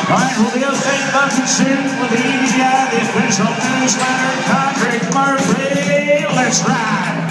Right, we'll be upstate bucket soon with the UBBI, the official newsletter, Counterfeit Murphy. Let's ride.